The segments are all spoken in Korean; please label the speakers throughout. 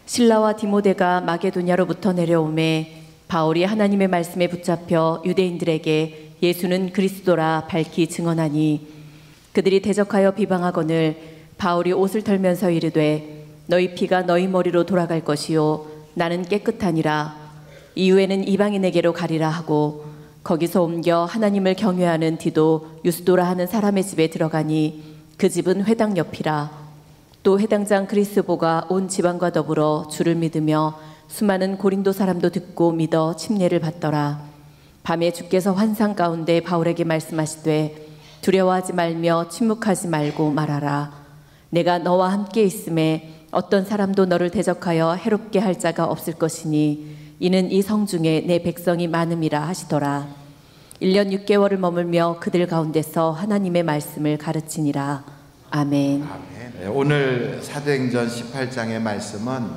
Speaker 1: 실라와 디모데가 마게도냐로부터 내려오매 바울이 하나님의 말씀에 붙잡혀 유대인들에게 예수는 그리스도라 밝히 증언하니, 그들이 대적하여 비방하거늘 바울이 옷을 털면서 이르되 너희 피가 너희 머리로 돌아갈 것이요 나는 깨끗하니라. 이후에는 이방인에게로 가리라 하고 거기서 옮겨 하나님을 경외하는 디도 유스도라 하는 사람의 집에 들어가니 그 집은 회당 옆이라. 또 회당장 그리스보가 온 지방과 더불어 주를 믿으며 수많은 고린도 사람도 듣고 믿어 침례를 받더라. 밤에 주께서 환상 가운데 바울에게 말씀하시되 두려워하지 말며 침묵하지 말고 말하라. 내가 너와 함께 있음에 어떤 사람도 너를 대적하여 해롭게 할 자가 없을 것이니 이는 이 성 중에 내 백성이 많음이라 하시더라. 1년 6개월을 머물며 그들 가운데서 하나님의 말씀을 가르치니라. 아멘.
Speaker 2: 아멘. 오늘 사도행전 18장의 말씀은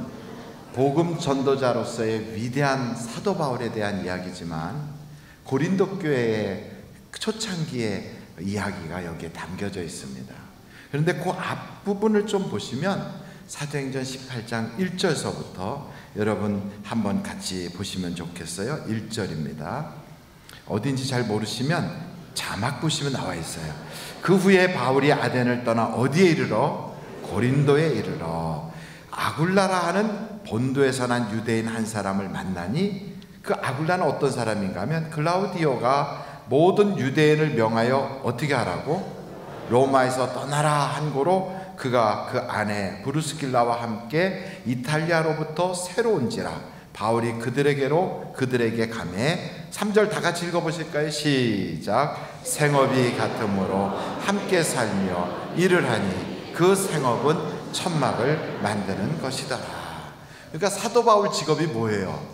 Speaker 2: 복음 전도자로서의 위대한 사도 바울에 대한 이야기지만 고린도 교회의 초창기의 이야기가 여기에 담겨져 있습니다. 그런데 그 앞부분을 좀 보시면 사도행전 18장 1절서부터 여러분 한번 같이 보시면 좋겠어요. 1절입니다. 어딘지 잘 모르시면 자막 보시면 나와 있어요. 그 후에 바울이 아덴을 떠나 어디에 이르러? 고린도에 이르러 아굴라라 하는 본도에서 난 유대인 한 사람을 만나니, 그 아굴라는 어떤 사람인가 하면 클라우디오가 모든 유대인을 명하여 어떻게 하라고? 로마에서 떠나라 한 고로 그가 그 아내 브루스길라와 함께 이탈리아로부터 새로 온지라 바울이 그들에게 가매. 3절 다 같이 읽어보실까요? 시작. 생업이 같으므로 함께 살며 일을 하니 그 생업은 천막을 만드는 것이더라. 그러니까 사도 바울 직업이 뭐예요?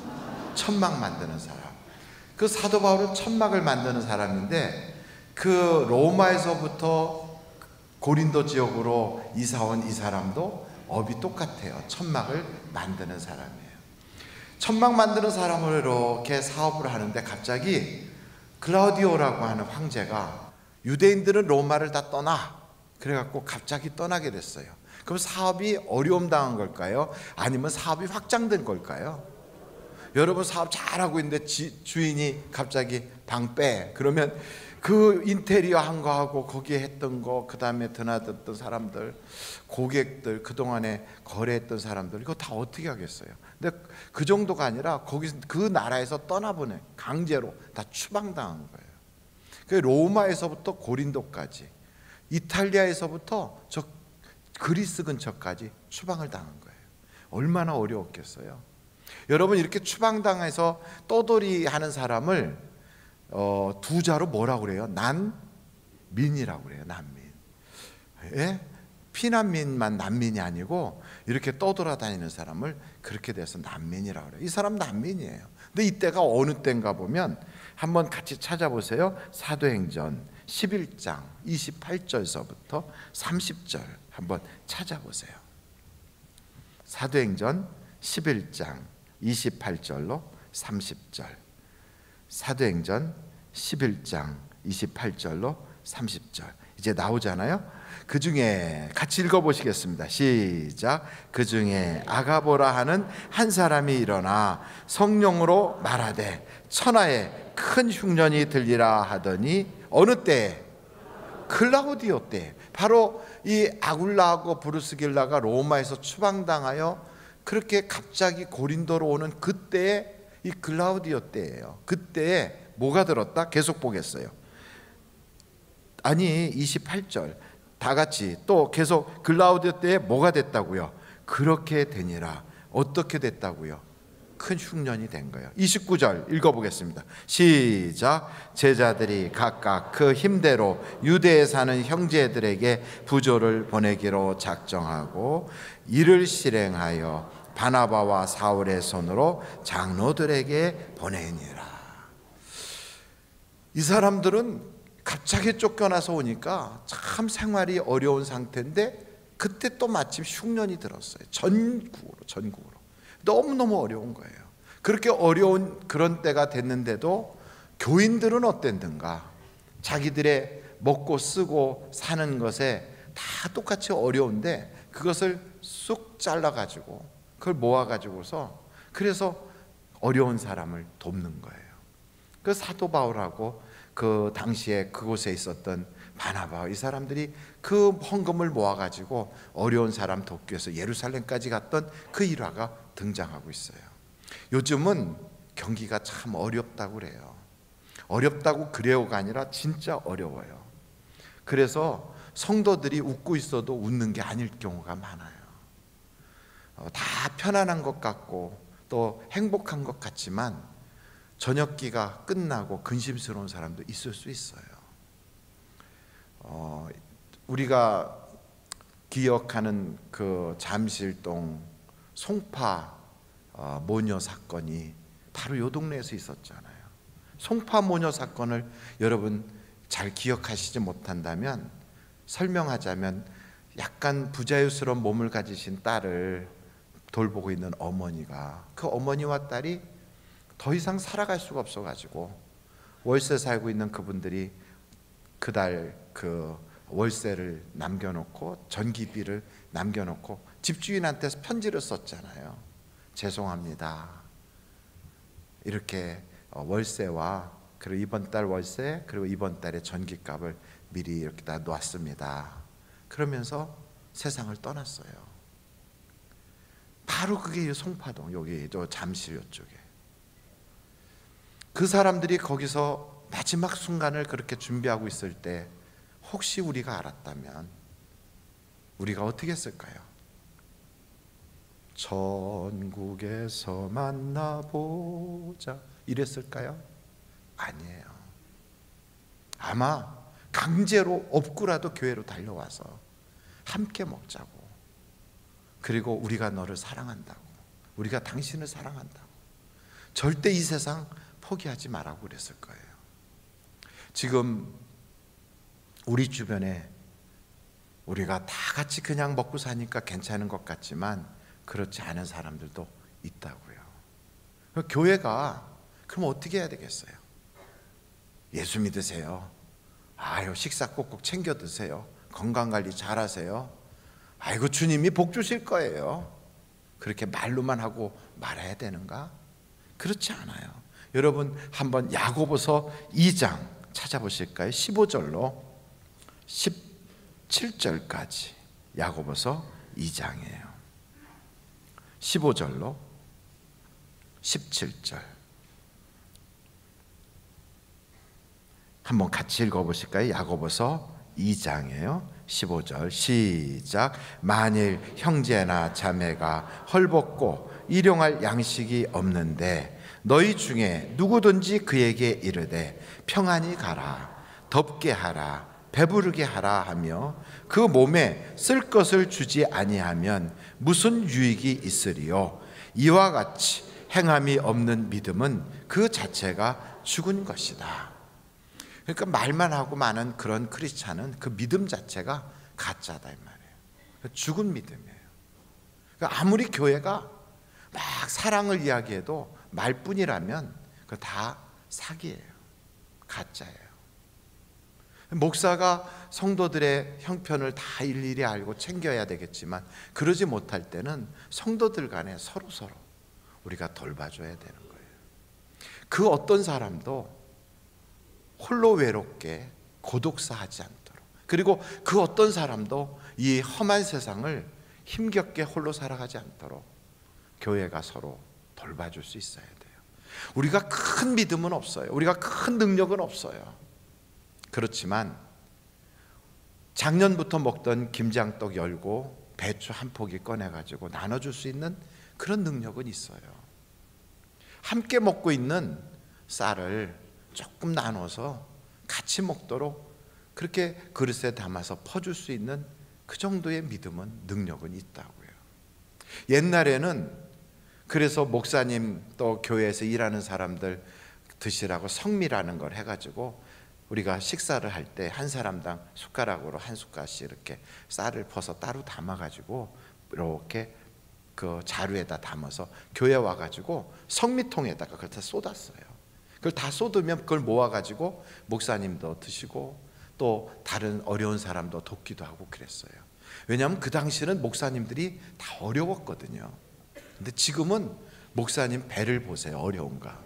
Speaker 2: 천막 만드는 사람. 그 사도 바울은 천막을 만드는 사람인데, 그 로마에서부터 고린도 지역으로 이사온 이 사람도 업이 똑같아요. 천막을 만드는 사람이에요. 천막 만드는 사람으로 이렇게 사업을 하는데 갑자기 클라우디오라고 하는 황제가 유대인들은 로마를 다 떠나 그래갖고 갑자기 떠나게 됐어요. 그럼 사업이 어려움 당한 걸까요? 아니면 사업이 확장된 걸까요? 여러분 사업 잘하고 있는데 주인이 갑자기 방 빼. 그러면 그 인테리어 한 거 하고 거기에 했던 거, 그 다음에 드나들던 사람들, 고객들, 그동안에 거래했던 사람들, 이거 다 어떻게 하겠어요? 근데 그 정도가 아니라 거기서 그 나라에서 떠나보내, 강제로 다 추방당한 거예요. 그 로마에서부터 고린도까지, 이탈리아에서부터 저 그리스 근처까지 추방을 당한 거예요. 얼마나 어려웠겠어요. 여러분, 이렇게 추방당해서 떠돌이 하는 사람을 두 자로 뭐라고 그래요? 난민이라고 그래요. 난민. 예? 피난민만 난민이 아니고 이렇게 떠돌아다니는 사람을 그렇게 돼서 난민이라고 그래요. 이 사람 난민이에요. 근데 이때가 어느 때인가 보면 한번 같이 찾아보세요. 사도행전 11장 28절서부터 30절 한번 찾아보세요. 사도행전 11장 28절로 30절. 사도행전 11장 28절로 30절. 이제 나오잖아요. 그 중에 같이 읽어보시겠습니다. 시작. 그 중에 아가보라 하는 한 사람이 일어나 성령으로 말하되 천하에 큰 흉년이 들리라 하더니 어느 때에? 클라우디오 때. 바로 이 아굴라하고 브루스길라가 로마에서 추방당하여 그렇게 갑자기 고린도로 오는 그때에 이 클라우디오 때예요. 그때에 뭐가 들었다? 계속 보겠어요. 아니 28절 다 같이 또 계속 클라우디오 때에 뭐가 됐다고요? 그렇게 되니라. 어떻게 됐다고요? 큰 흉년이 된 거예요. 29절 읽어보겠습니다. 시작. 제자들이 각각 그 힘대로 유대에 사는 형제들에게 부조를 보내기로 작정하고 이를 실행하여 바나바와 사울의 손으로 장로들에게 보내니라. 이 사람들은 갑자기 쫓겨나서 오니까 참 생활이 어려운 상태인데 그때 또 마침 흉년이 들었어요. 전국으로 너무너무 어려운 거예요. 그렇게 어려운 그런 때가 됐는데도 교인들은 어땠는가? 자기들의 먹고 쓰고 사는 것에 다 똑같이 어려운데 그것을 쑥 잘라가지고 그걸 모아가지고서 그래서 어려운 사람을 돕는 거예요. 그 사도 바울하고 그 당시에 그곳에 있었던 바나바, 이 사람들이 그 헌금을 모아가지고 어려운 사람 돕기 위해서 예루살렘까지 갔던 그 일화가 등장하고 있어요. 요즘은 경기가 참 어렵다고 그래요. 어렵다고 그래요가 아니라 진짜 어려워요. 그래서 성도들이 웃고 있어도 웃는 게 아닐 경우가 많아요. 다 편안한 것 같고 또 행복한 것 같지만 저녁기가 끝나고 근심스러운 사람도 있을 수 있어요. 우리가 기억하는 그 잠실동 송파 모녀 사건이 바로 요 동네에서 있었잖아요. 송파 모녀 사건을 여러분 잘 기억하시지 못한다면 설명하자면, 약간 부자유스러운 몸을 가지신 딸을 돌보고 있는 어머니가, 그 어머니와 딸이 더 이상 살아갈 수가 없어가지고 월세 살고 있는 그분들이 그달 그 월세를 남겨놓고 전기비를 남겨놓고 집주인한테 편지를 썼잖아요. 죄송합니다, 이렇게 월세와 그리고 이번 달 월세 그리고 이번 달의 전기값을 미리 이렇게 다 놨습니다. 그러면서 세상을 떠났어요. 바로 그게 송파동, 여기 저 잠실 이쪽에. 그 사람들이 거기서 마지막 순간을 그렇게 준비하고 있을 때 혹시 우리가 알았다면 우리가 어떻게 했을까요? 전국에서 만나보자 이랬을까요? 아니에요. 아마 강제로 업고라도 교회로 달려와서 함께 먹자고, 그리고 우리가 너를 사랑한다고, 우리가 당신을 사랑한다고, 절대 이 세상 포기하지 말라고 그랬을 거예요. 지금 우리 주변에 우리가 다 같이 그냥 먹고 사니까 괜찮은 것 같지만 그렇지 않은 사람들도 있다고요. 교회가 그럼 어떻게 해야 되겠어요? 예수 믿으세요. 아유, 식사 꼭꼭 챙겨 드세요. 건강관리 잘하세요. 아이고, 주님이 복 주실 거예요. 그렇게 말로만 하고 말아야 되는가? 그렇지 않아요. 여러분 한번 야고보서 2장 찾아보실까요? 15절로 17절까지 야고보서 2장이에요. 15절로 17절 한번 같이 읽어보실까요? 야고보서 2장이에요. 15절 시작. 만일 형제나 자매가 헐벗고 일용할 양식이 없는데 너희 중에 누구든지 그에게 이르되 평안히 가라, 덥게 하라, 배부르게 하라 하며 그 몸에 쓸 것을 주지 아니하면 무슨 유익이 있으리요? 이와 같이 행함이 없는 믿음은 그 자체가 죽은 것이다. 그러니까 말만 하고 많은 그런 크리스찬은 그 믿음 자체가 가짜다 이 말이에요. 죽은 믿음이에요. 그러니까 아무리 교회가 막 사랑을 이야기해도 말뿐이라면 그거 다 사기예요. 가짜예요. 목사가 성도들의 형편을 다 일일이 알고 챙겨야 되겠지만 그러지 못할 때는 성도들 간에 서로 우리가 돌봐줘야 되는 거예요. 그 어떤 사람도 홀로 외롭게 고독사하지 않도록, 그리고 그 어떤 사람도 이 험한 세상을 힘겹게 홀로 살아가지 않도록 교회가 서로 돌봐줄 수 있어야 돼요. 우리가 큰 믿음은 없어요. 우리가 큰 능력은 없어요. 그렇지만 작년부터 먹던 김장떡 열고 배추 한 포기 꺼내가지고 나눠줄 수 있는 그런 능력은 있어요. 함께 먹고 있는 쌀을 조금 나눠서 같이 먹도록 그렇게 그릇에 담아서 퍼줄 수 있는 그 정도의 믿음은, 능력은 있다고요. 옛날에는 그래서 목사님 또 교회에서 일하는 사람들 드시라고 성미라는 걸 해가지고 우리가 식사를 할 때 한 사람당 숟가락으로 한 숟갈씩 이렇게 쌀을 퍼서 따로 담아가지고 이렇게 그 자루에다 담아서 교회 와가지고 성미통에다가 그걸 다 쏟았어요. 그걸 다 쏟으면 그걸 모아가지고 목사님도 드시고 또 다른 어려운 사람도 돕기도 하고 그랬어요. 왜냐하면 그 당시에는 목사님들이 다 어려웠거든요. 근데 지금은 목사님 배를 보세요. 어려운가.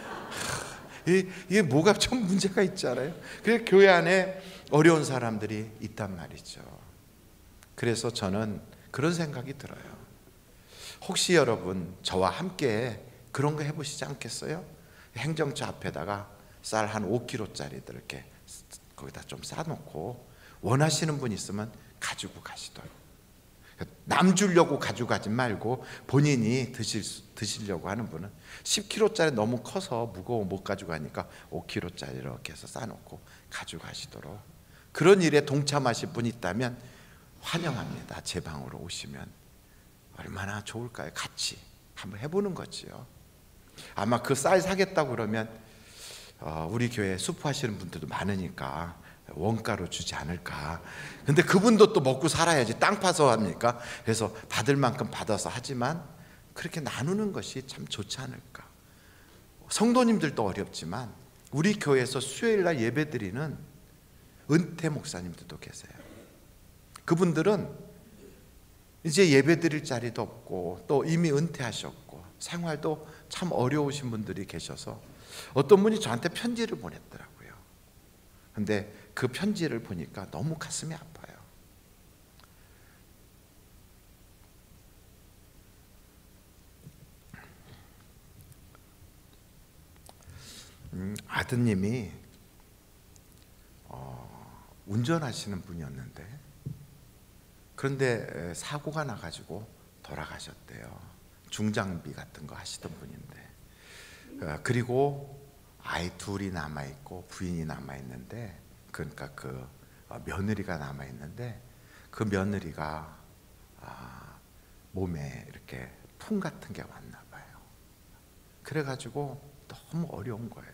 Speaker 2: 이게 뭐가 좀 문제가 있잖아요. 그래서 교회 안에 어려운 사람들이 있단 말이죠. 그래서 저는 그런 생각이 들어요. 혹시 여러분 저와 함께 그런 거 해보시지 않겠어요? 행정처 앞에다가 쌀 한 5kg짜리들 이렇게 거기다 좀 싸놓고 원하시는 분 있으면 가지고 가시도록. 남 주려고 가져가지 말고 본인이 드시려고 하는 분은 10kg짜리 너무 커서 무거워 못 가져가니까 5kg짜리 이렇게 해서 싸놓고 가져가시도록. 그런 일에 동참하실 분이 있다면 환영합니다. 제 방으로 오시면 얼마나 좋을까요? 같이 한번 해보는 거지요. 아마 그 쌀 사겠다고 그러면 우리 교회 수포하시는 분들도 많으니까 원가로 주지 않을까. 근데 그분도 또 먹고 살아야지 땅 파서 합니까? 그래서 받을 만큼 받아서 하지만 그렇게 나누는 것이 참 좋지 않을까. 성도님들도 어렵지만 우리 교회에서 수요일날 예배드리는 은퇴 목사님들도 계세요. 그분들은 이제 예배드릴 자리도 없고 또 이미 은퇴하셨고 생활도 참 어려우신 분들이 계셔서 어떤 분이 저한테 편지를 보냈더라고요. 근데 그 편지를 보니까 너무 가슴이 아파요. 아드님이 운전하시는 분이었는데 그런데 사고가 나가지고 돌아가셨대요. 중장비 같은 거 하시던 분인데 그리고 아이 둘이 남아있고 부인이 남아있는데 그러니까 그 며느리가 남아있는데 그 며느리가 몸에 이렇게 풍 같은 게 왔나 봐요. 그래가지고 너무 어려운 거예요.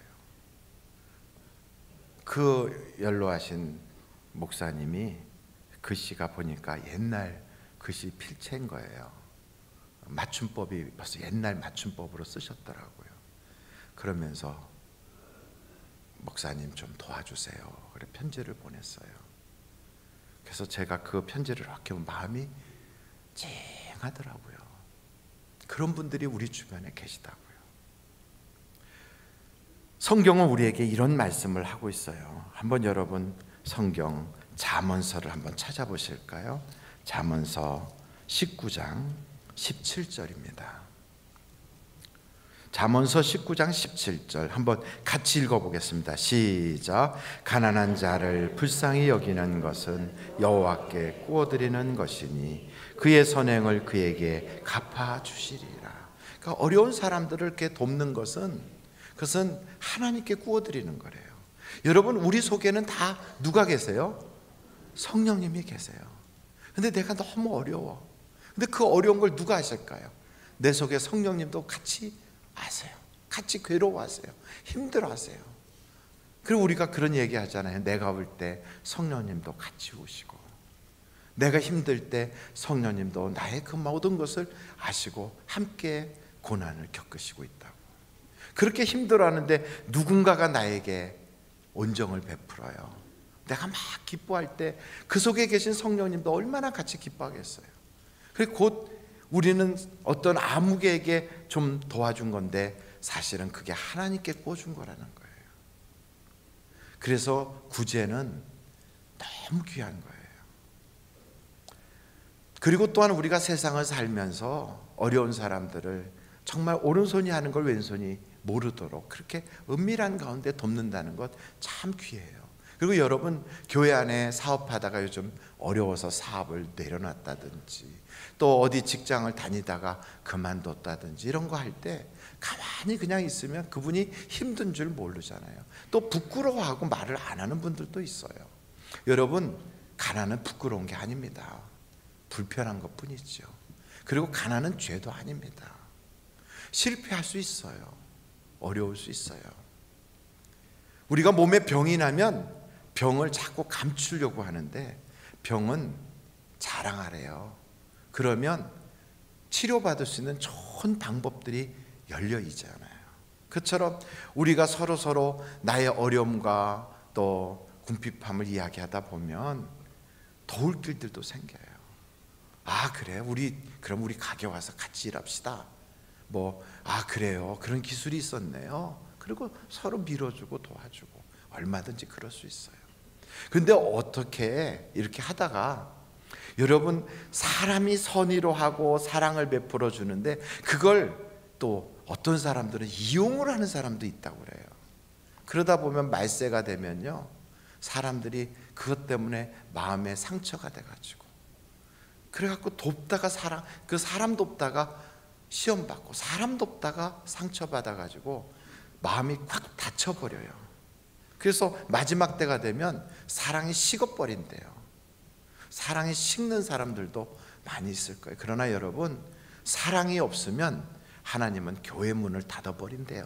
Speaker 2: 그 연로하신 목사님이 글씨가 보니까 옛날 글씨 필체인 거예요. 맞춤법이 벌써 옛날 맞춤법으로 쓰셨더라고요. 그러면서 목사님 좀 도와주세요. 그래 편지를 보냈어요. 그래서 제가 그 편지를 이렇게 보면 마음이 찡하더라고요. 그런 분들이 우리 주변에 계시다고요. 성경은 우리에게 이런 말씀을 하고 있어요. 한번 여러분 성경 잠언서를 한번 찾아보실까요? 잠언서 19장 17절입니다. 잠언서 19장 17절 한번 같이 읽어보겠습니다. 시작. 가난한 자를 불쌍히 여기는 것은 여호와께 구워드리는 것이니 그의 선행을 그에게 갚아주시리라. 그러니까 어려운 사람들을 이렇게 돕는 것은 그것은 하나님께 구워드리는 거래요. 여러분 우리 속에는 다 누가 계세요? 성령님이 계세요. 근데 내가 너무 어려워. 근데 그 어려운 걸 누가 하실까요? 내 속에 성령님도 같이 아세요. 같이 괴로워하세요. 힘들어하세요. 그리고 우리가 그런 얘기 하잖아요. 내가 올 때 성령님도 같이 오시고 내가 힘들 때 성령님도 나의 그 모든 것을 아시고 함께 고난을 겪으시고 있다고. 그렇게 힘들어하는데 누군가가 나에게 온정을 베풀어요. 내가 막 기뻐할 때 그 속에 계신 성령님도 얼마나 같이 기뻐하겠어요. 그리고 곧 우리는 어떤 아무개에게 좀 도와준 건데 사실은 그게 하나님께 꿔준 거라는 거예요. 그래서 구제는 너무 귀한 거예요. 그리고 또한 우리가 세상을 살면서 어려운 사람들을 정말 오른손이 하는 걸 왼손이 모르도록 그렇게 은밀한 가운데 돕는다는 것 참 귀해요. 그리고 여러분 교회 안에 사업하다가 요즘 어려워서 사업을 내려놨다든지 또 어디 직장을 다니다가 그만뒀다든지 이런 거 할 때 가만히 그냥 있으면 그분이 힘든 줄 모르잖아요. 또 부끄러워하고 말을 안 하는 분들도 있어요. 여러분 가난은 부끄러운 게 아닙니다. 불편한 것뿐이죠. 그리고 가난은 죄도 아닙니다. 실패할 수 있어요. 어려울 수 있어요. 우리가 몸에 병이 나면 병을 자꾸 감추려고 하는데 병은 자랑하래요. 그러면 치료받을 수 있는 좋은 방법들이 열려 있잖아요. 그처럼 우리가 서로 나의 어려움과 또 궁핍함을 이야기하다 보면 도울 길들도 생겨요. 아 그래, 그럼 우리 가게 와서 같이 일합시다. 그래요, 그런 기술이 있었네요. 그리고 서로 밀어주고 도와주고 얼마든지 그럴 수 있어요. 근데 어떻게 이렇게 하다가 여러분, 사람이 선의로 하고 사랑을 베풀어 주는데 그걸 또 어떤 사람들은 이용을 하는 사람도 있다고 그래요. 그러다 보면 말세가 되면요, 사람들이 그것 때문에 마음에 상처가 돼가지고, 그래갖고 돕다가 사람 돕다가 시험 받고, 사람 돕다가 상처 받아가지고 마음이 꽉 닫혀버려요. 그래서 마지막 때가 되면 사랑이 식어버린대요. 사랑이 식는 사람들도 많이 있을 거예요. 그러나 여러분, 사랑이 없으면 하나님은 교회 문을 닫아버린대요.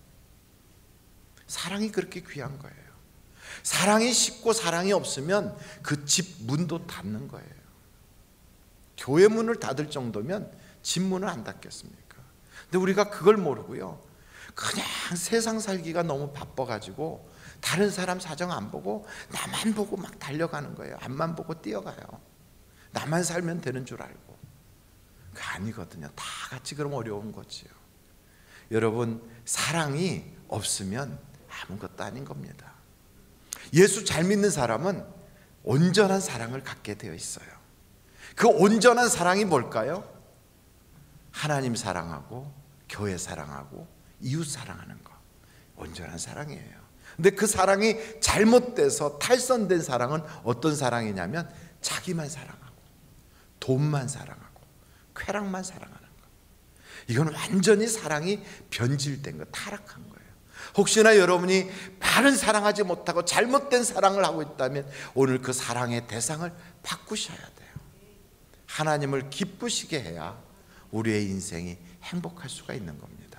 Speaker 2: 사랑이 그렇게 귀한 거예요. 사랑이 식고 사랑이 없으면 그 집 문도 닫는 거예요. 교회 문을 닫을 정도면 집 문을 안 닫겠습니까? 근데 우리가 그걸 모르고요, 그냥 세상 살기가 너무 바빠가지고 다른 사람 사정 안 보고 나만 보고 막 달려가는 거예요. 앞만 보고 뛰어가요. 나만 살면 되는 줄 알고. 그거 아니거든요. 다 같이 그럼 어려운 거지요. 여러분, 사랑이 없으면 아무것도 아닌 겁니다. 예수 잘 믿는 사람은 온전한 사랑을 갖게 되어 있어요. 그 온전한 사랑이 뭘까요? 하나님 사랑하고 교회 사랑하고 이웃 사랑하는 거, 온전한 사랑이에요. 근데 그 사랑이 잘못돼서 탈선된 사랑은 어떤 사랑이냐면 자기만 사랑하고 돈만 사랑하고 쾌락만 사랑하는 거. 이건 완전히 사랑이 변질된 거, 타락한 거예요. 혹시나 여러분이 바른 사랑하지 못하고 잘못된 사랑을 하고 있다면 오늘 그 사랑의 대상을 바꾸셔야 돼요. 하나님을 기쁘시게 해야 우리의 인생이 행복할 수가 있는 겁니다.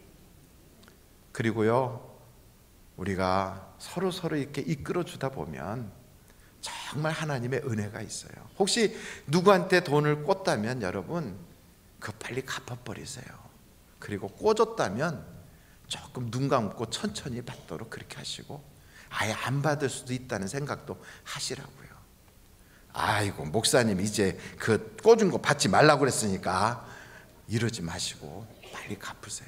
Speaker 2: 그리고요, 우리가 서로 이렇게 이끌어 주다 보면 정말 하나님의 은혜가 있어요. 혹시 누구한테 돈을 꽂다면 여러분, 그거 빨리 갚아버리세요. 그리고 꽂았다면 조금 눈 감고 천천히 받도록 그렇게 하시고, 아예 안 받을 수도 있다는 생각도 하시라고요. 아이고, 목사님 이제 그 꽂은 거 받지 말라고 그랬으니까 이러지 마시고 빨리 갚으세요.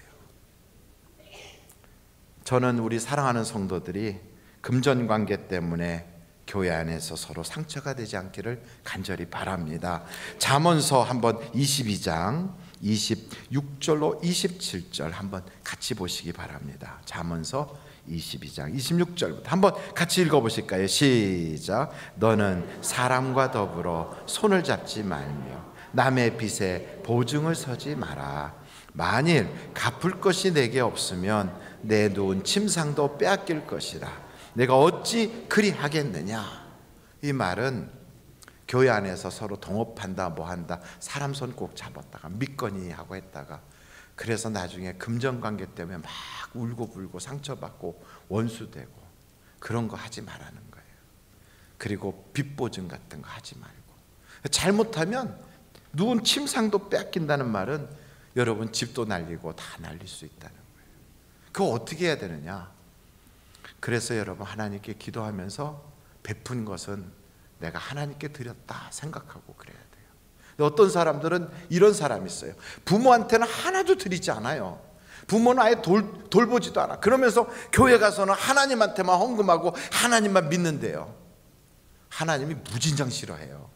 Speaker 2: 저는 우리 사랑하는 성도들이 금전관계 때문에 교회 안에서 서로 상처가 되지 않기를 간절히 바랍니다. 잠언서 한번 22장 26절로 27절 한번 같이 보시기 바랍니다. 잠언서 22장 26절부터 한번 같이 읽어보실까요? 시작. 너는 사람과 더불어 손을 잡지 말며 남의 빚에 보증을 서지 마라. 만일 갚을 것이 내게 없으면 내 누운 침상도 빼앗길 것이라. 내가 어찌 그리 하겠느냐. 이 말은 교회 안에서 서로 동업한다 뭐한다, 사람 손 꼭 잡았다가 믿거니 하고 했다가 그래서 나중에 금전관계 때문에 막 울고불고 상처받고 원수되고 그런 거 하지 말라는 거예요. 그리고 빚보증 같은 거 하지 말고, 잘못하면 누군 침상도 뺏긴다는 말은 여러분 집도 날리고 다 날릴 수 있다는 거예요. 그거 어떻게 해야 되느냐. 그래서 여러분, 하나님께 기도하면서 베푼 것은 내가 하나님께 드렸다 생각하고 그래야 돼요. 근데 어떤 사람들은 이런 사람이 있어요. 부모한테는 하나도 드리지 않아요. 부모는 아예 돌보지도 않아. 그러면서 교회 가서는 하나님한테만 헌금하고 하나님만 믿는데요, 하나님이 무진장 싫어해요.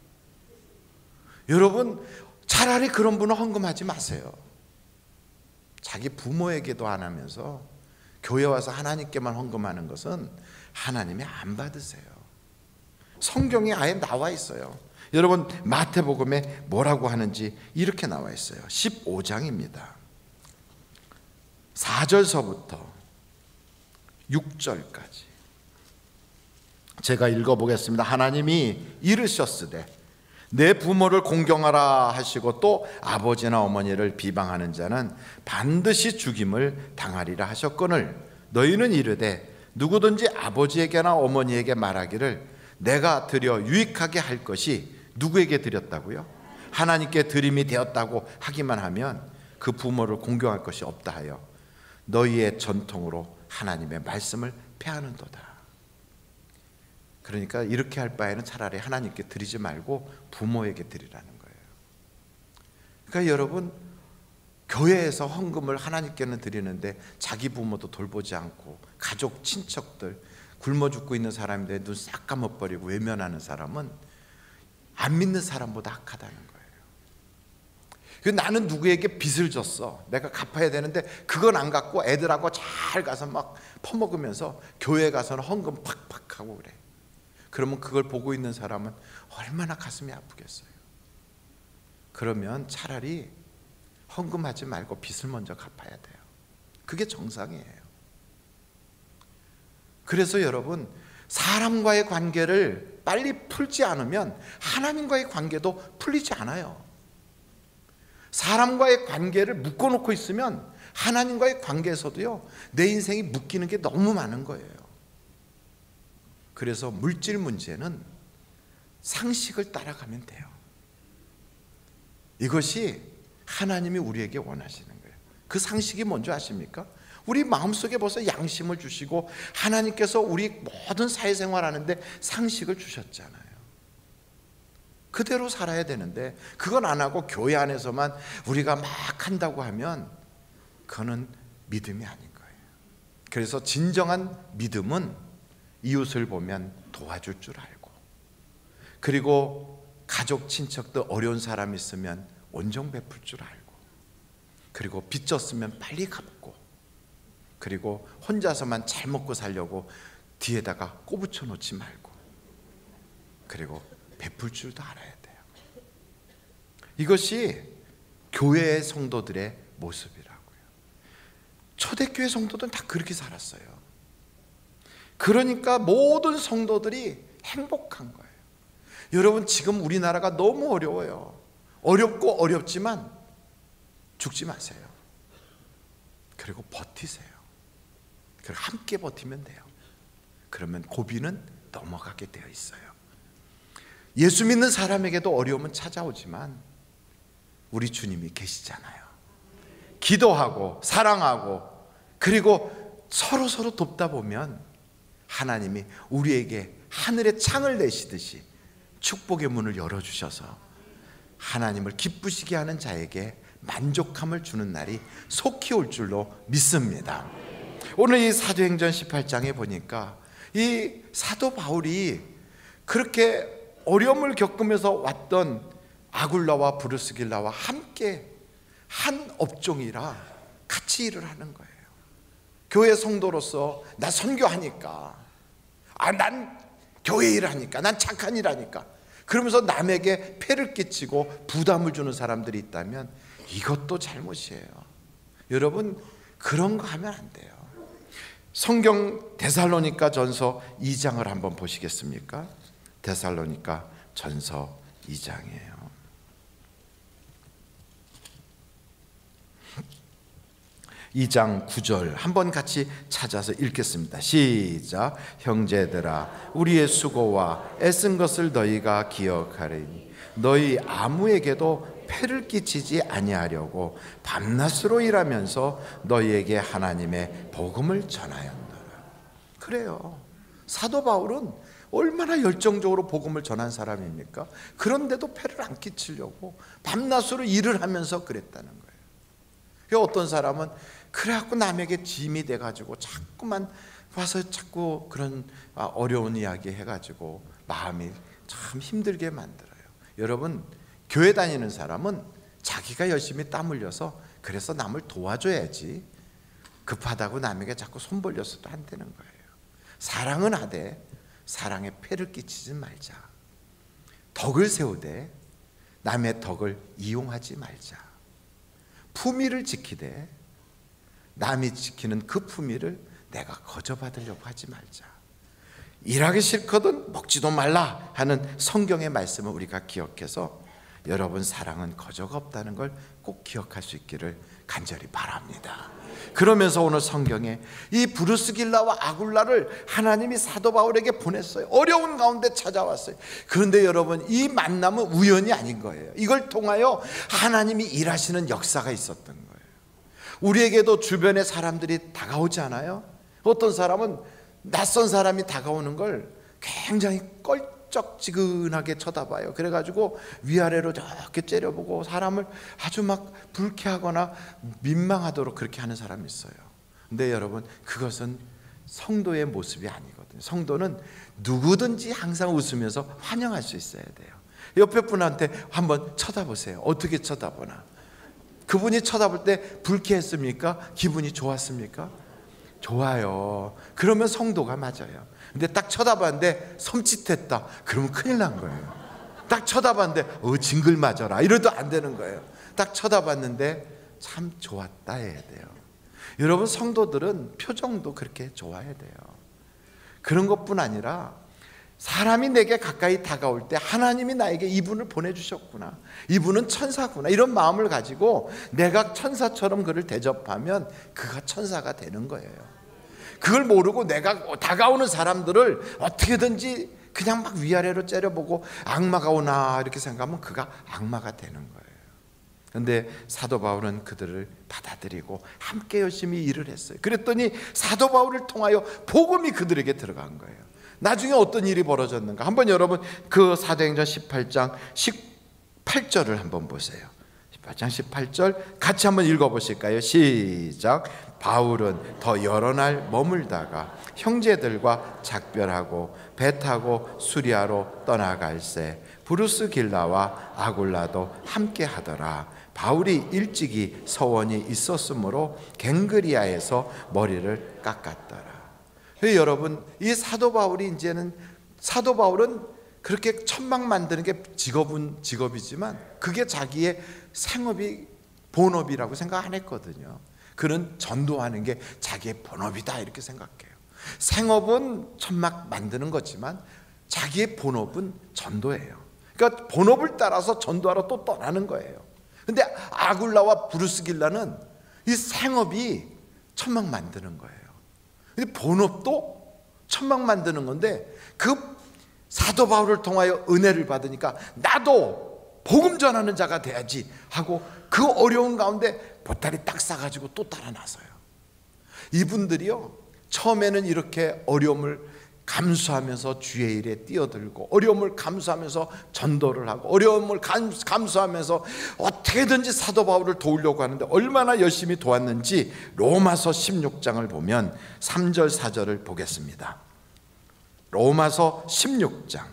Speaker 2: 여러분, 차라리 그런 분은 헌금하지 마세요. 자기 부모에게도 안 하면서 교회 와서 하나님께만 헌금하는 것은 하나님이 안 받으세요. 성경에 아예 나와 있어요. 여러분, 마태복음에 뭐라고 하는지 이렇게 나와 있어요. 15장입니다. 4절서부터 6절까지 제가 읽어보겠습니다. 하나님이 이르셨으되 내 부모를 공경하라 하시고 또 아버지나 어머니를 비방하는 자는 반드시 죽임을 당하리라 하셨거늘 너희는 이르되 누구든지 아버지에게나 어머니에게 말하기를 내가 드려 유익하게 할 것이 누구에게 드렸다고요? 하나님께 드림이 되었다고 하기만 하면 그 부모를 공경할 것이 없다 하여 너희의 전통으로 하나님의 말씀을 폐하는도다. 그러니까 이렇게 할 바에는 차라리 하나님께 드리지 말고 부모에게 드리라는 거예요. 그러니까 여러분, 교회에서 헌금을 하나님께는 드리는데 자기 부모도 돌보지 않고 가족, 친척들, 굶어 죽고 있는 사람인데 눈 싹 감아버리고 외면하는 사람은 안 믿는 사람보다 악하다는 거예요. 나는 누구에게 빚을 졌어, 내가 갚아야 되는데 그건 안 갚고 애들하고 잘 가서 막 퍼먹으면서 교회 가서는 헌금 팍팍 하고 그래. 그러면 그걸 보고 있는 사람은 얼마나 가슴이 아프겠어요. 그러면 차라리 헌금하지 말고 빚을 먼저 갚아야 돼요. 그게 정상이에요. 그래서 여러분, 사람과의 관계를 빨리 풀지 않으면 하나님과의 관계도 풀리지 않아요. 사람과의 관계를 묶어놓고 있으면 하나님과의 관계에서도요, 내 인생이 묶이는 게 너무 많은 거예요. 그래서 물질 문제는 상식을 따라가면 돼요. 이것이 하나님이 우리에게 원하시는 거예요. 그 상식이 뭔지 아십니까? 우리 마음속에 벌써 양심을 주시고 하나님께서 우리 모든 사회생활 하는데 상식을 주셨잖아요. 그대로 살아야 되는데 그건 안 하고 교회 안에서만 우리가 막 한다고 하면 그거는 믿음이 아닌 거예요. 그래서 진정한 믿음은 이웃을 보면 도와줄 줄 알고, 그리고 가족, 친척도 어려운 사람 있으면 온정 베풀 줄 알고, 그리고 빚졌으면 빨리 갚고, 그리고 혼자서만 잘 먹고 살려고 뒤에다가 꼬부쳐 놓지 말고, 그리고 베풀 줄도 알아야 돼요. 이것이 교회의 성도들의 모습이라고요. 초대교회 성도들은 다 그렇게 살았어요. 그러니까 모든 성도들이 행복한 거예요. 여러분, 지금 우리나라가 너무 어려워요. 어렵고 어렵지만 죽지 마세요. 그리고 버티세요. 그리고 함께 버티면 돼요. 그러면 고비는 넘어가게 되어 있어요. 예수 믿는 사람에게도 어려움은 찾아오지만 우리 주님이 계시잖아요. 기도하고 사랑하고 그리고 서로 돕다 보면 하나님이 우리에게 하늘의 창을 내시듯이 축복의 문을 열어주셔서 하나님을 기쁘시게 하는 자에게 만족함을 주는 날이 속히 올 줄로 믿습니다. 오늘 이 사도행전 18장에 보니까 이 사도 바울이 그렇게 어려움을 겪으면서 왔던 아굴라와 브리스길라와 함께 한 업종이라 같이 일을 하는 거예요. 교회 성도로서 나 선교하니까, 난 교회 일을 하니까, 난 착한 일 하니까, 그러면서 남에게 폐를 끼치고 부담을 주는 사람들이 있다면 이것도 잘못이에요. 여러분, 그런 거 하면 안 돼요. 성경 데살로니가 전서 2장을 한번 보시겠습니까? 데살로니가 전서 2장이에요. 이 장 9절 한번 같이 찾아서 읽겠습니다. 시작. 형제들아, 우리의 수고와 애쓴 것을 너희가 기억하리니 너희 아무에게도 폐를 끼치지 아니하려고 밤낮으로 일하면서 너희에게 하나님의 복음을 전하였노라. 그래요. 사도 바울은 얼마나 열정적으로 복음을 전한 사람입니까? 그런데도 폐를 안 끼치려고 밤낮으로 일을 하면서 그랬다는 거예요. 어떤 사람은 그래갖고 남에게 짐이 돼가지고 자꾸만 와서 자꾸 그런 어려운 이야기 해가지고 마음이 참 힘들게 만들어요. 여러분, 교회 다니는 사람은 자기가 열심히 땀 흘려서 그래서 남을 도와줘야지 급하다고 남에게 자꾸 손 벌려서도 안 되는 거예요. 사랑은 하되 사랑에 폐를 끼치지 말자. 덕을 세우되 남의 덕을 이용하지 말자. 품위를 지키되 남이 지키는 그 품위를 내가 거저받으려고 하지 말자. 일하기 싫거든 먹지도 말라 하는 성경의 말씀을 우리가 기억해서 여러분, 사랑은 거저가 없다는 걸 꼭 기억할 수 있기를 간절히 바랍니다. 그러면서 오늘 성경에 이 브리스길라와 아굴라를 하나님이 사도 바울에게 보냈어요. 어려운 가운데 찾아왔어요. 그런데 여러분, 이 만남은 우연이 아닌 거예요. 이걸 통하여 하나님이 일하시는 역사가 있었던 거예요. 우리에게도 주변에 사람들이 다가오지 않아요? 어떤 사람은 낯선 사람이 다가오는 걸 굉장히 쩍쩍지근하게 쳐다봐요. 그래가지고 위아래로 저렇게 째려보고 사람을 아주 막 불쾌하거나 민망하도록 그렇게 하는 사람이 있어요. 근데 여러분, 그것은 성도의 모습이 아니거든요. 성도는 누구든지 항상 웃으면서 환영할 수 있어야 돼요. 옆에 분한테 한번 쳐다보세요. 어떻게 쳐다보나? 그분이 쳐다볼 때 불쾌했습니까? 기분이 좋았습니까? 좋아요. 그러면 성도가 맞아요. 근데 딱 쳐다봤는데 섬찟했다. 그러면 큰일 난 거예요. 딱 쳐다봤는데 징글 맞아라. 이래도 안 되는 거예요. 딱 쳐다봤는데 참 좋았다 해야 돼요. 여러분, 성도들은 표정도 그렇게 좋아야 돼요. 그런 것뿐 아니라 사람이 내게 가까이 다가올 때 하나님이 나에게 이분을 보내주셨구나, 이분은 천사구나, 이런 마음을 가지고 내가 천사처럼 그를 대접하면 그가 천사가 되는 거예요. 그걸 모르고 내가 다가오는 사람들을 어떻게든지 그냥 막 위아래로 째려보고 악마가 오나 이렇게 생각하면 그가 악마가 되는 거예요. 그런데 사도 바울은 그들을 받아들이고 함께 열심히 일을 했어요. 그랬더니 사도 바울을 통하여 복음이 그들에게 들어간 거예요. 나중에 어떤 일이 벌어졌는가? 한번 여러분 그 사도행전 18장 18절을 한번 보세요. 18장 18절 같이 한번 읽어보실까요? 시작. 바울은 더 여러 날 머물다가 형제들과 작별하고 배 타고 수리아로 떠나갈새 브루스길라와 아굴라도 함께 하더라. 바울이 일찍이 서원이 있었으므로 갱그리아에서 머리를 깎았더라. 여러분, 이 사도 바울이 이제는, 사도 바울은 그렇게 천막 만드는 게 직업이지만 그게 자기의 생업이 본업이라고 생각 안 했거든요. 그는 전도하는 게 자기의 본업이다 이렇게 생각해요. 생업은 천막 만드는 거지만 자기의 본업은 전도예요. 그러니까 본업을 따라서 전도하러 또 떠나는 거예요. 근데 아굴라와 브루스길라는 이 생업이 천막 만드는 거예요. 근데 본업도 천막 만드는 건데 그 사도 바울을 통하여 은혜를 받으니까 나도 복음 전하는 자가 돼야지 하고 그 어려운 가운데 보따리 딱 싸가지고 또 따라 나서요. 이분들이요, 처음에는 이렇게 어려움을 감수하면서 주의 일에 뛰어들고 어려움을 감수하면서 전도를 하고 어려움을 감수하면서 어떻게든지 사도 바울을 도우려고 하는데 얼마나 열심히 도왔는지 로마서 16장을 보면 3절 4절을 보겠습니다. 로마서 16장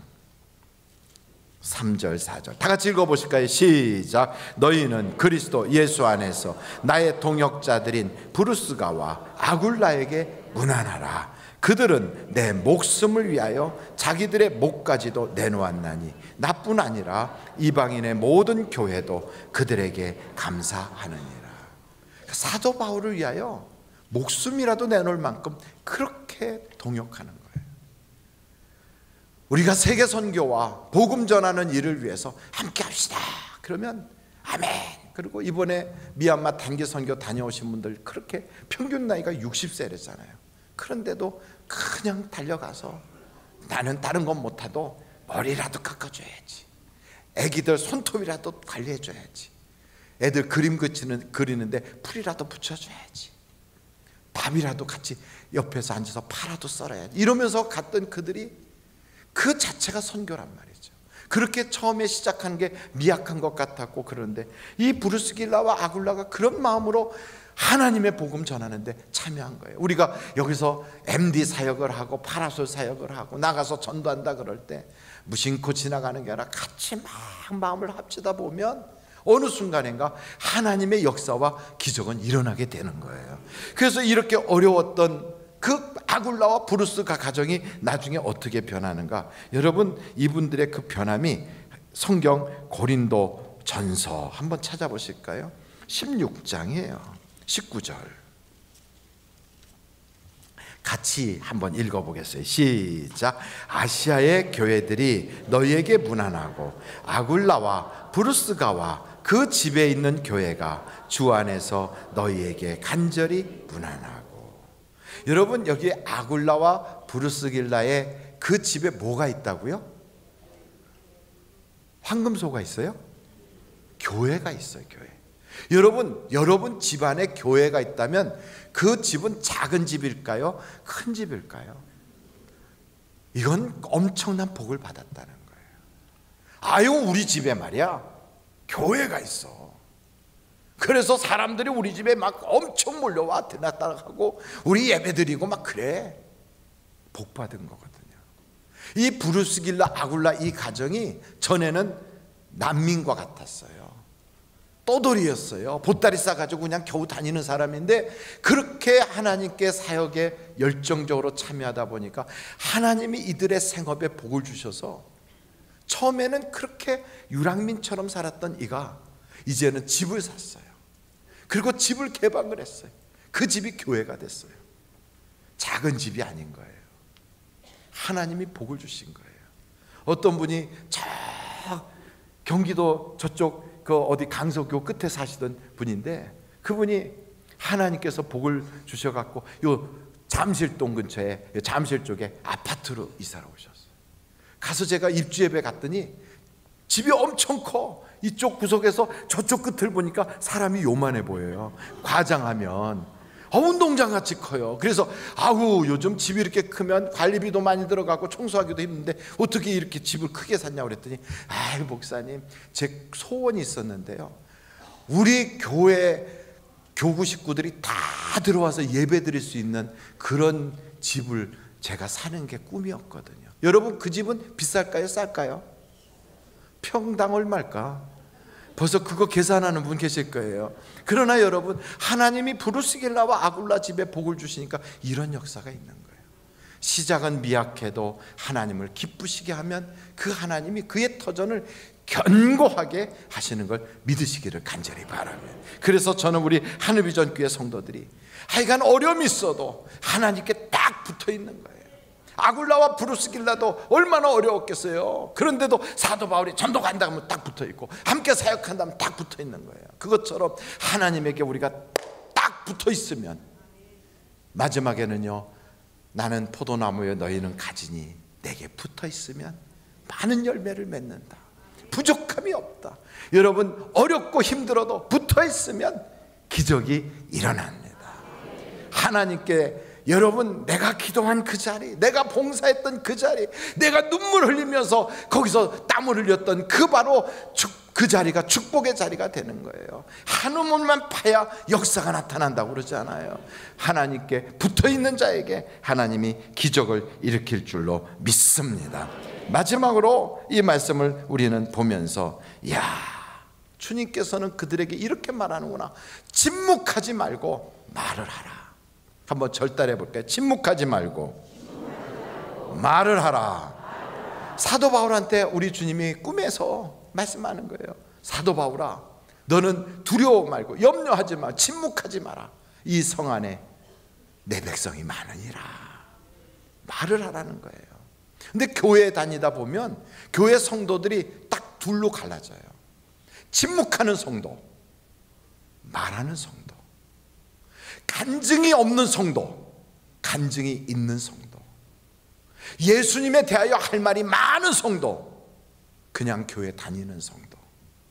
Speaker 2: 3절 4절 다 같이 읽어보실까요? 시작. 너희는 그리스도 예수 안에서 나의 동역자들인 브루스가와 아굴라에게 문안하라. 그들은 내 목숨을 위하여 자기들의 목까지도 내놓았나니 나뿐 아니라 이방인의 모든 교회도 그들에게 감사하느니라. 사도 바울을 위하여 목숨이라도 내놓을 만큼 그렇게 동역하는 거예요. 우리가 세계 선교와 복음 전하는 일을 위해서 함께 합시다. 그러면 아멘. 그리고 이번에 미얀마 단기 선교 다녀오신 분들 그렇게 평균 나이가 60세래잖아요. 그런데도 그냥 달려가서 나는 다른 건 못해도 머리라도 깎아줘야지, 애기들 손톱이라도 관리해줘야지, 애들 그림 그리는데 풀이라도 붙여줘야지, 밥이라도 같이 옆에서 앉아서 파라도 썰어야지, 이러면서 갔던 그들이 그 자체가 선교란 말이죠. 그렇게 처음에 시작한 게 미약한 것 같았고, 그런데 이 브루스길라와 아굴라가 그런 마음으로 하나님의 복음 전하는데 참여한 거예요. 우리가 여기서 MD 사역을 하고 파라솔 사역을 하고 나가서 전도한다 그럴 때 무심코 지나가는 게 아니라 같이 막 마음을 합치다 보면 어느 순간인가 하나님의 역사와 기적은 일어나게 되는 거예요. 그래서 이렇게 어려웠던 그 아굴라와 브루스가 가정이 나중에 어떻게 변하는가? 여러분, 이분들의 그 변함이 성경 고린도 전서 한번 찾아보실까요? 16장이에요. 19절 같이 한번 읽어보겠어요. 시작. 아시아의 교회들이 너희에게 문안하고 아굴라와 브루스가와 그 집에 있는 교회가 주 안에서 너희에게 간절히 문안하고. 여러분, 여기 아굴라와 브루스길라의 그 집에 뭐가 있다고요? 황금소가 있어요? 교회가 있어요. 교회. 여러분 집안에 교회가 있다면 그 집은 작은 집일까요? 큰 집일까요? 이건 엄청난 복을 받았다는 거예요. 아유, 우리 집에 말이야 교회가 있어. 그래서 사람들이 우리 집에 막 엄청 몰려와 나타나고 우리 예배드리고 막 그래. 복 받은 거거든요. 이 브루스길라 아굴라 이 가정이 전에는 난민과 같았어요. 떠돌이였어요. 보따리 싸가지고 그냥 겨우 다니는 사람인데 그렇게 하나님께 사역에 열정적으로 참여하다 보니까 하나님이 이들의 생업에 복을 주셔서 처음에는 그렇게 유랑민처럼 살았던 이가 이제는 집을 샀어요. 그리고 집을 개방을 했어요. 그 집이 교회가 됐어요. 작은 집이 아닌 거예요. 하나님이 복을 주신 거예요. 어떤 분이 저 경기도 저쪽 그 어디 강서교 끝에 사시던 분인데 그분이 하나님께서 복을 주셔갖고 요 잠실동 근처에 잠실 쪽에 아파트로 이사를 오셨어요. 가서 제가 입주예배 갔더니 집이 엄청 커. 이쪽 구석에서 저쪽 끝을 보니까 사람이 요만해 보여요. 과장하면 운동장 같이 커요. 그래서 아우 요즘 집이 이렇게 크면 관리비도 많이 들어가고 청소하기도 힘든데 어떻게 이렇게 집을 크게 샀냐고 그랬더니 아유 목사님 제 소원이 있었는데요, 우리 교회 교구 식구들이 다 들어와서 예배 드릴 수 있는 그런 집을 제가 사는 게 꿈이었거든요. 여러분 그 집은 비쌀까요 쌀까요? 평당 얼마일까? 벌써 그거 계산하는 분 계실 거예요. 그러나 여러분 하나님이 브루스길라와 아굴라 집에 복을 주시니까 이런 역사가 있는 거예요. 시작은 미약해도 하나님을 기쁘시게 하면 그 하나님이 그의 터전을 견고하게 하시는 걸 믿으시기를 간절히 바라며, 그래서 저는 우리 하늘비전교회 성도들이 하여간 어려움이 있어도 하나님께 딱 붙어 있는 거예요. 아굴라와 브루스길라도 얼마나 어려웠겠어요. 그런데도 사도 바울이 전도 간다 하면 딱 붙어있고 함께 사역한다면 딱 붙어있는 거예요. 그것처럼 하나님에게 우리가 딱 붙어있으면 마지막에는요, 나는 포도나무에 너희는 가지니 내게 붙어있으면 많은 열매를 맺는다. 부족함이 없다. 여러분 어렵고 힘들어도 붙어있으면 기적이 일어납니다. 하나님께 여러분 내가 기도한 그 자리, 내가 봉사했던 그 자리, 내가 눈물 흘리면서 거기서 땀을 흘렸던 그 바로 그 자리가 축복의 자리가 되는 거예요. 한 우물만 파야 역사가 나타난다고 그러잖아요. 하나님께 붙어있는 자에게 하나님이 기적을 일으킬 줄로 믿습니다. 마지막으로 이 말씀을 우리는 보면서 이야, 주님께서는 그들에게 이렇게 말하는구나. 침묵하지 말고 말을 하라. 한번 절달해 볼까요? 침묵하지 말고 말을 하라. 사도 바울한테 우리 주님이 꿈에서 말씀하는 거예요. 사도 바울아, 너는 두려워 말고 염려하지 마. 침묵하지 마라. 이 성 안에 내 백성이 많으니라. 말을 하라는 거예요. 근데 교회에 다니다 보면 교회 성도들이 딱 둘로 갈라져요. 침묵하는 성도, 말하는 성도. 간증이 없는 성도, 간증이 있는 성도. 예수님에 대하여 할 말이 많은 성도, 그냥 교회 다니는 성도.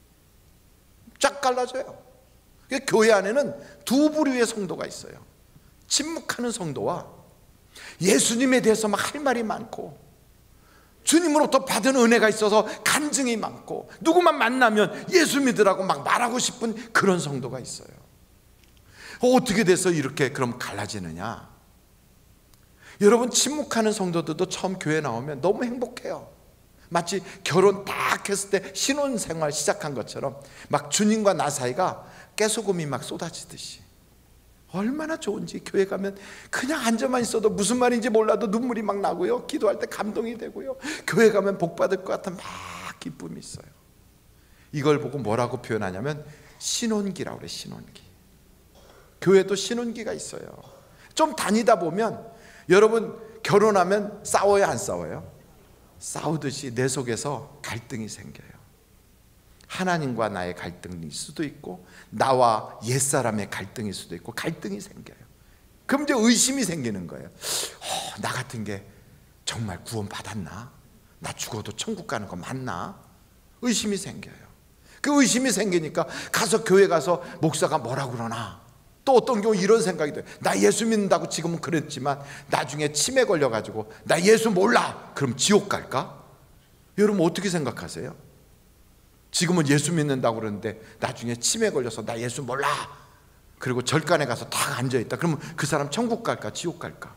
Speaker 2: 쫙 갈라져요. 교회 안에는 두 부류의 성도가 있어요. 침묵하는 성도와 예수님에 대해서 막 할 말이 많고 주님으로부터 받은 은혜가 있어서 간증이 많고 누구만 만나면 예수 믿으라고 막 말하고 싶은 그런 성도가 있어요. 어떻게 돼서 이렇게 그럼 갈라지느냐? 여러분 침묵하는 성도들도 처음 교회 나오면 너무 행복해요. 마치 결혼 딱 했을 때 신혼생활 시작한 것처럼 막 주님과 나 사이가 깨소금이 막 쏟아지듯이 얼마나 좋은지, 교회 가면 그냥 앉아만 있어도 무슨 말인지 몰라도 눈물이 막 나고요, 기도할 때 감동이 되고요, 교회 가면 복 받을 것 같은 막 기쁨이 있어요. 이걸 보고 뭐라고 표현하냐면 신혼기라고 그래. 신혼기. 교회도 신혼기가 있어요. 좀 다니다 보면 여러분 결혼하면 싸워요 안 싸워요? 싸우듯이 내 속에서 갈등이 생겨요. 하나님과 나의 갈등일 수도 있고 나와 옛사람의 갈등일 수도 있고 갈등이 생겨요. 그럼 이제 의심이 생기는 거예요. 나 같은 게 정말 구원 받았나? 나 죽어도 천국 가는 거 맞나? 의심이 생겨요. 그 의심이 생기니까 가서 교회 가서 목사가 뭐라 그러나 또 어떤 경우 이런 생각이 들어요. 나 예수 믿는다고 지금은 그랬지만 나중에 치매 걸려가지고 나 예수 몰라, 그럼 지옥 갈까? 여러분 어떻게 생각하세요? 지금은 예수 믿는다고 그러는데 나중에 치매 걸려서 나 예수 몰라, 그리고 절간에 가서 딱 앉아있다. 그러면 그 사람 천국 갈까 지옥 갈까?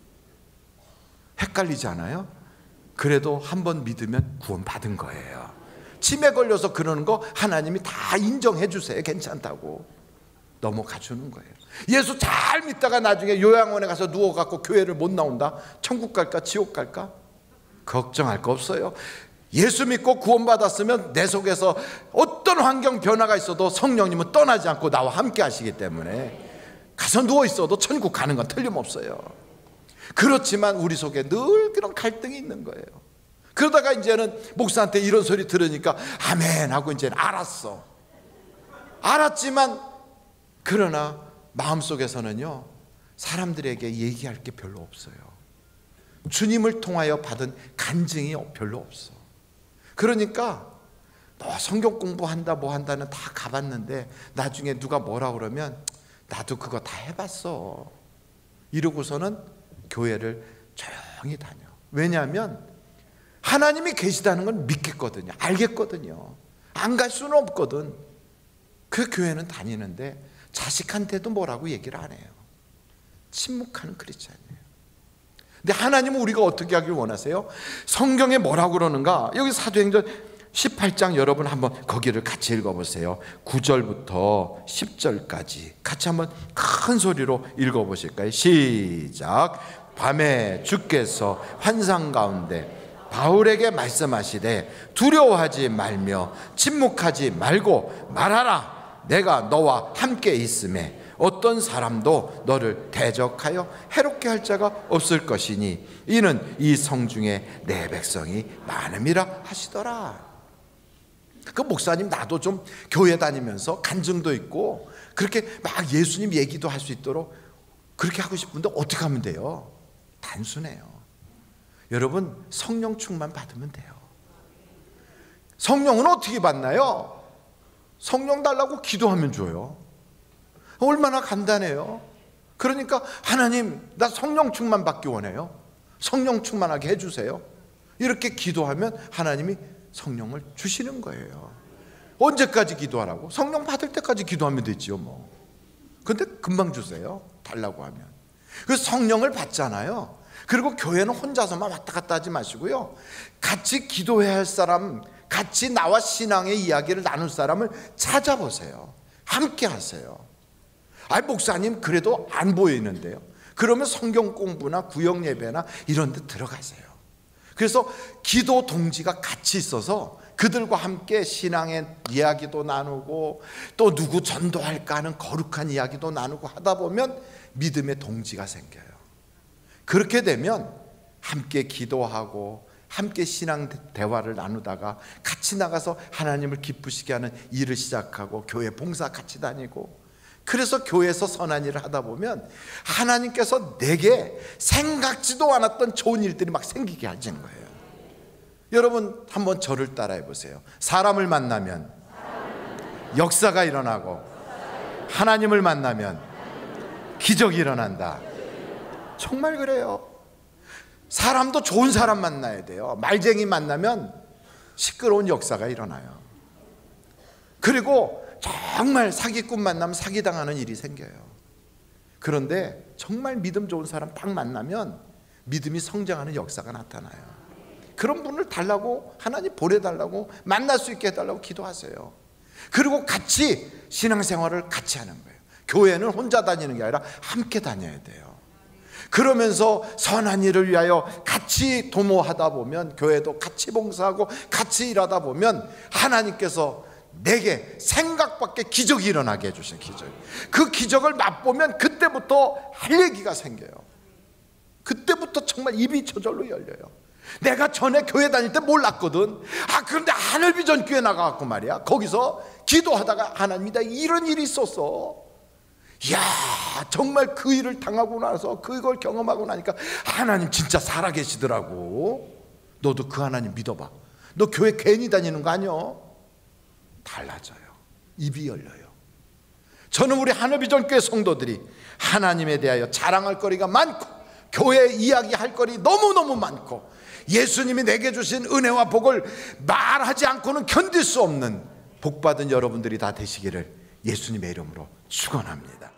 Speaker 2: 헷갈리지 않아요? 그래도 한번 믿으면 구원받은 거예요. 치매 걸려서 그러는 거 하나님이 다 인정해 주세요. 괜찮다고 넘어가 주는 거예요. 예수 잘 믿다가 나중에 요양원에 가서 누워갖고 교회를 못 나온다? 천국 갈까 지옥 갈까? 걱정할 거 없어요. 예수 믿고 구원받았으면 내 속에서 어떤 환경 변화가 있어도 성령님은 떠나지 않고 나와 함께 하시기 때문에 가서 누워 있어도 천국 가는 건 틀림없어요. 그렇지만 우리 속에 늘 그런 갈등이 있는 거예요. 그러다가 이제는 목사한테 이런 소리 들으니까 아멘 하고 이제는 알았지만 그러나 마음속에서는요, 사람들에게 얘기할 게 별로 없어요. 주님을 통하여 받은 간증이 별로 없어. 그러니까 너 성경 공부한다 뭐 한다는 다 가봤는데 나중에 누가 뭐라 그러면 나도 그거 다 해봤어 이러고서는 교회를 조용히 다녀. 왜냐하면 하나님이 계시다는 건 믿겠거든요. 알겠거든요. 안 갈 수는 없거든. 그 교회는 다니는데 자식한테도 뭐라고 얘기를 안 해요. 침묵하는 크리스찬이에요. 근데 하나님은 우리가 어떻게 하길 원하세요? 성경에 뭐라고 그러는가? 여기 사도행전 18장 여러분 한번 거기를 같이 읽어보세요. 9절부터 10절까지 같이 한번 큰 소리로 읽어보실까요? 시작. 밤에 주께서 환상 가운데 바울에게 말씀하시되 두려워하지 말며 침묵하지 말고 말하라. 내가 너와 함께 있음에 어떤 사람도 너를 대적하여 해롭게 할 자가 없을 것이니 이는 이 성중에 내 백성이 많음이라 하시더라. 그 목사님 나도 좀 교회 다니면서 간증도 있고 그렇게 막 예수님 얘기도 할 수 있도록 그렇게 하고 싶은데 어떻게 하면 돼요? 단순해요. 여러분 성령 충만 받으면 돼요. 성령은 어떻게 받나요? 성령 달라고 기도하면 줘요. 얼마나 간단해요. 그러니까 하나님 나 성령 충만 받기 원해요. 성령 충만하게 해주세요. 이렇게 기도하면 하나님이 성령을 주시는 거예요. 언제까지 기도하라고? 성령 받을 때까지 기도하면 되지요 뭐. 근데 금방 주세요. 달라고 하면. 그래서 성령을 받잖아요. 그리고 교회는 혼자서만 왔다 갔다 하지 마시고요, 같이 기도해야 할 사람, 같이 나와 신앙의 이야기를 나눌 사람을 찾아보세요. 함께 하세요. 아니 목사님 그래도 안 보이는데요. 그러면 성경 공부나 구역 예배나 이런 데 들어가세요. 그래서 기도 동지가 같이 있어서 그들과 함께 신앙의 이야기도 나누고 또 누구 전도할까 하는 거룩한 이야기도 나누고 하다 보면 믿음의 동지가 생겨요. 그렇게 되면 함께 기도하고 함께 신앙 대화를 나누다가 같이 나가서 하나님을 기쁘시게 하는 일을 시작하고 교회 봉사 같이 다니고, 그래서 교회에서 선한 일을 하다 보면 하나님께서 내게 생각지도 않았던 좋은 일들이 막 생기게 하시는 거예요. 여러분 한번 저를 따라해 보세요. 사람을 만나면 역사가 일어나고 하나님을 만나면 기적이 일어난다. 정말 그래요. 사람도 좋은 사람 만나야 돼요. 말쟁이 만나면 시끄러운 역사가 일어나요. 그리고 정말 사기꾼 만나면 사기당하는 일이 생겨요. 그런데 정말 믿음 좋은 사람 딱 만나면 믿음이 성장하는 역사가 나타나요. 그런 분을 달라고, 하나님 보내달라고, 만날 수 있게 해달라고 기도하세요. 그리고 같이 신앙생활을 같이 하는 거예요. 교회는 혼자 다니는 게 아니라 함께 다녀야 돼요. 그러면서 선한 일을 위하여 같이 도모하다 보면, 교회도 같이 봉사하고 같이 일하다 보면 하나님께서 내게 생각 밖의 기적이 일어나게 해주신 기적, 그 기적을 맛보면 그때부터 할 얘기가 생겨요. 그때부터 정말 입이 저절로 열려요. 내가 전에 교회 다닐 때 몰랐거든. 그런데 하늘비전 교회 나가갖고 말이야, 거기서 기도하다가 하나님이 다 이런 일이 있었어. 이야, 정말 그 일을 당하고 나서 그걸 경험하고 나니까 하나님 진짜 살아계시더라고. 너도 그 하나님 믿어봐. 너 교회 괜히 다니는 거 아니야? 달라져요. 입이 열려요. 저는 우리 하늘비전교회 성도들이 하나님에 대하여 자랑할 거리가 많고 교회 이야기할 거리 너무너무 많고 예수님이 내게 주신 은혜와 복을 말하지 않고는 견딜 수 없는 복받은 여러분들이 다 되시기를 예수님의 이름으로 축원합니다.